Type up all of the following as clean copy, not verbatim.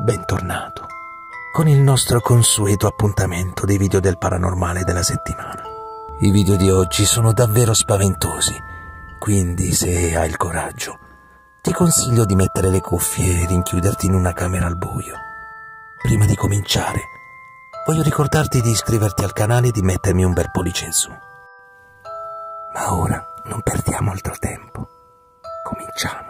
bentornato con il nostro consueto appuntamento dei video del paranormale della settimana. I video di oggi sono davvero spaventosi, quindi se hai il coraggio ti consiglio di mettere le cuffie e rinchiuderti in una camera al buio. Prima di cominciare voglio ricordarti di iscriverti al canale e di mettermi un bel pollice in su. Ma ora non perdiamo altro tempo, cominciamo.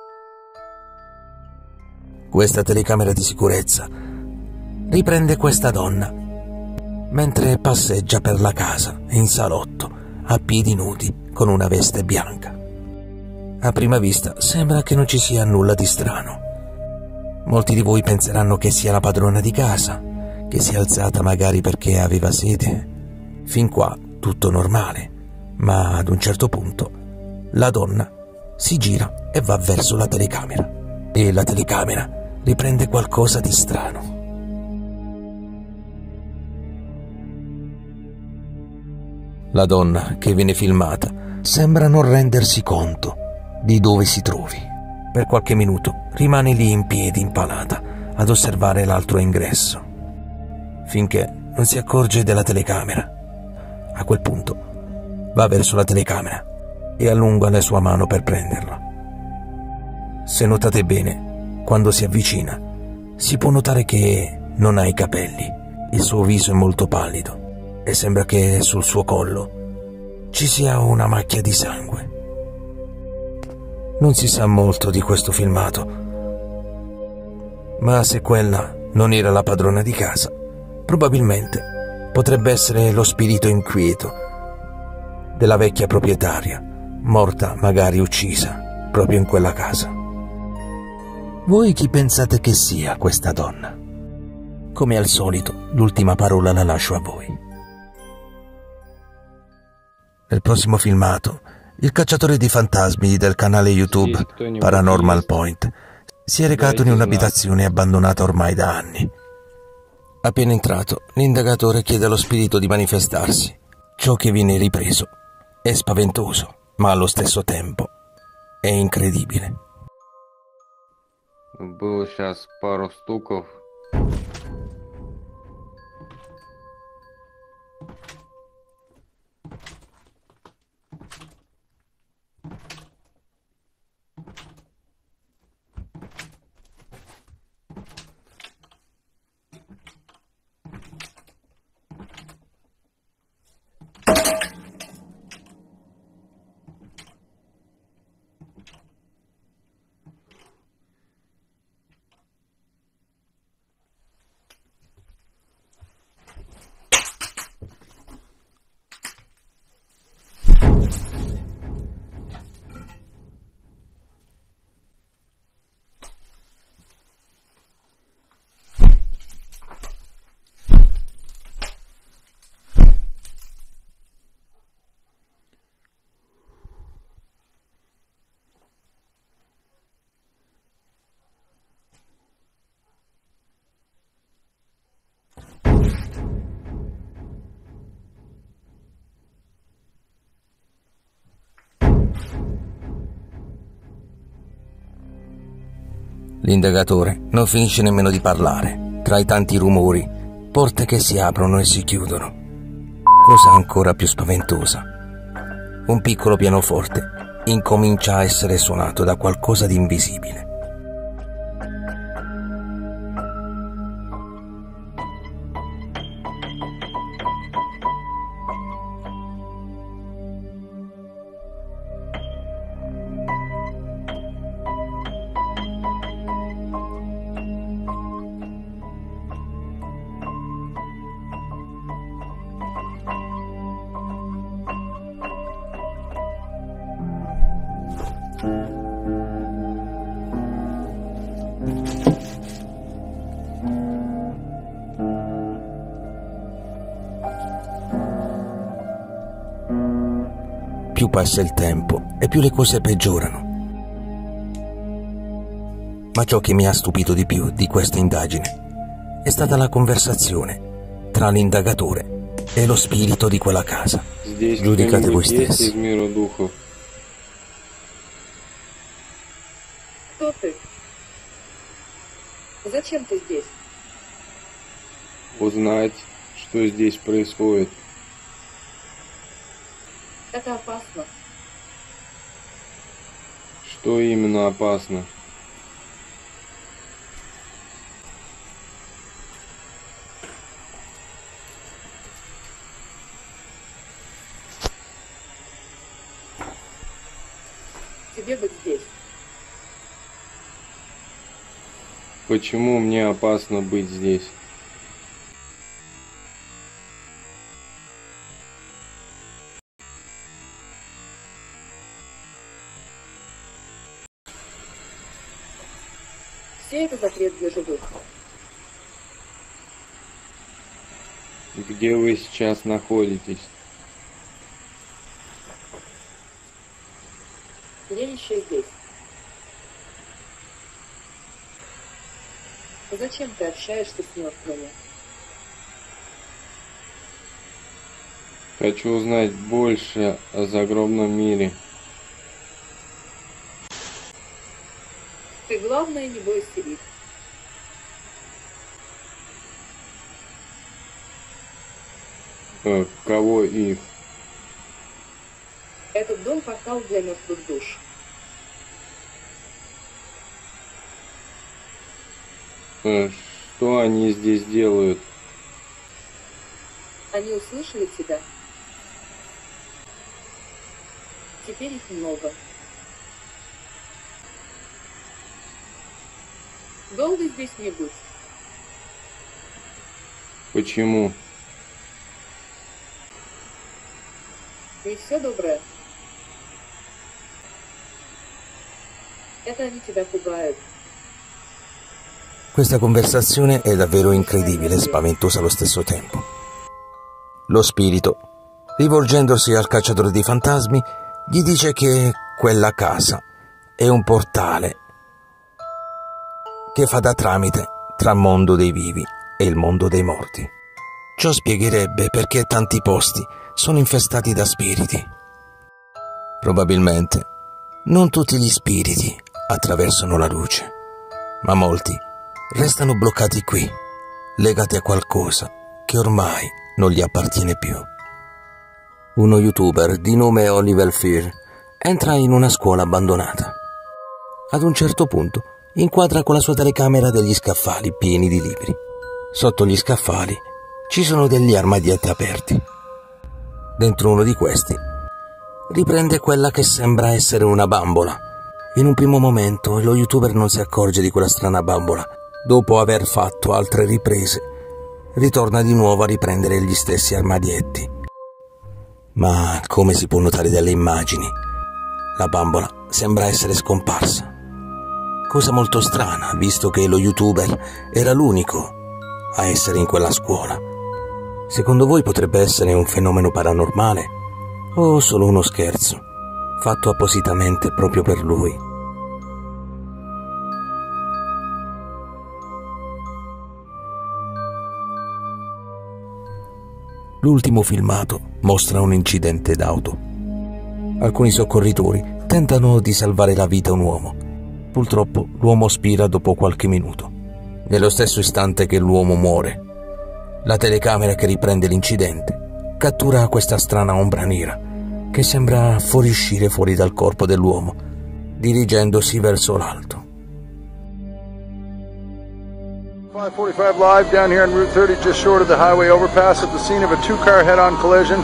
Questa telecamera di sicurezza riprende questa donna mentre passeggia per la casa in salotto a piedi nudi con una veste bianca. A prima vista sembra che non ci sia nulla di strano. Molti di voi penseranno che sia la padrona di casa, che si è alzata magari perché aveva sete. Fin qua tutto normale, ma ad un certo punto la donna si gira e va verso la telecamera. E la telecamera riprende qualcosa di strano. La donna che viene filmata sembra non rendersi conto di dove si trovi. Per qualche minuto rimane lì in piedi impalata ad osservare l'altro ingresso, finché non si accorge della telecamera. A quel punto va verso la telecamera e allunga la sua mano per prenderla. Se notate bene, quando si avvicina, si può notare che non ha i capelli, il suo viso è molto pallido e sembra che sul suo collo ci sia una macchia di sangue. Non si sa molto di questo filmato, ma se quella non era la padrona di casa, probabilmente potrebbe essere lo spirito inquieto della vecchia proprietaria, morta, magari uccisa, proprio in quella casa. Voi chi pensate che sia questa donna? Come al solito, l'ultima parola la lascio a voi. Nel prossimo filmato, il cacciatore di fantasmi del canale YouTube Paranormal Point si è recato in un'abitazione abbandonata ormai da anni. Appena entrato, l'indagatore chiede allo spirito di manifestarsi. Ciò che viene ripreso è spaventoso, ma allo stesso tempo è incredibile. Было сейчас пару стуков. L'indagatore non finisce nemmeno di parlare. Tra i tanti rumori, porte che si aprono e si chiudono. Cosa ancora più spaventosa, un piccolo pianoforte incomincia a essere suonato da qualcosa di invisibile. Più passa il tempo e più le cose peggiorano. Ma ciò che mi ha stupito di più di questa indagine è stata la conversazione tra l'indagatore e lo spirito di quella casa. Giudicate voi stessi. Кто ты? Зачем Зачем ты здесь? Узнать, что здесь происходит. Это опасно. Что именно опасно? Тебе быть здесь. Почему мне опасно быть здесь? Все это запрет для живых. Где вы сейчас находитесь? Зрелище здесь. Зачем ты общаешься с мертвыми? Хочу узнать больше о загробном мире. Ты, главное, не бойся их. Кого их? Этот дом — портал для мертвых душ. Что они здесь делают? Они услышали тебя. Теперь их много. Долго здесь не будь. Почему? И все доброе. Это они тебя pugают. Questa conversazione è davvero incredibile e spaventosa allo stesso tempo. Lo spirito, rivolgendosi al cacciatore di fantasmi, gli dice che quella casa è un portale che fa da tramite tra mondo dei vivi e il mondo dei morti. Ciò spiegherebbe perché tanti posti sono infestati da spiriti. Probabilmente non tutti gli spiriti attraversano la luce, ma molti restano bloccati qui, legati a qualcosa che ormai non gli appartiene più. Uno youtuber di nome Oliver Fear entra in una scuola abbandonata. Ad un certo punto inquadra con la sua telecamera degli scaffali pieni di libri. Sotto gli scaffali ci sono degli armadietti aperti. Dentro uno di questi riprende quella che sembra essere una bambola. In un primo momento lo youtuber non si accorge di quella strana bambola. Dopo aver fatto altre riprese, ritorna di nuovo a riprendere gli stessi armadietti. Ma come si può notare dalle immagini, la bambola sembra essere scomparsa. Cosa molto strana, visto che lo youtuber era l'unico a essere in quella scuola. Secondo voi potrebbe essere un fenomeno paranormale o solo uno scherzo, fatto appositamente proprio per lui? L'ultimo filmato mostra un incidente d'auto. Alcuni soccorritori tentano di salvare la vita a un uomo. Purtroppo l'uomo spira dopo qualche minuto. Nello stesso istante che l'uomo muore, la telecamera che riprende l'incidente cattura questa strana ombra nera che sembra fuoriuscire fuori dal corpo dell'uomo, dirigendosi verso l'alto. 545 live down here on Route 30, just short of the highway overpass, at the scene of a two-car head-on collision.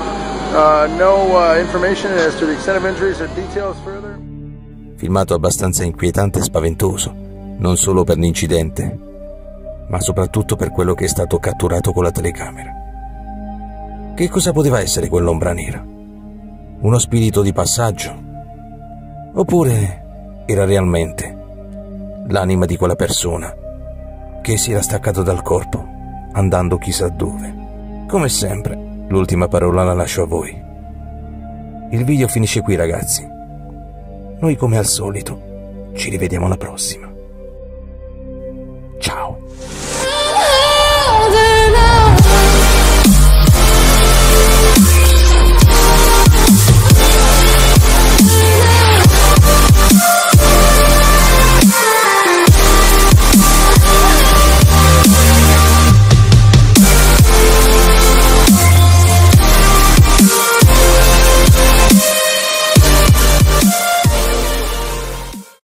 No information as to the extent of injuries or details further. Filmato abbastanza inquietante e spaventoso, non solo per l'incidente, ma soprattutto per quello che è stato catturato con la telecamera. Che cosa poteva essere quell'ombra nera? Uno spirito di passaggio? Oppure era realmente l'anima di quella persona che si era staccato dal corpo, andando chissà dove? Come sempre, l'ultima parola la lascio a voi. Il video finisce qui, ragazzi. Noi, come al solito, ci rivediamo alla prossima.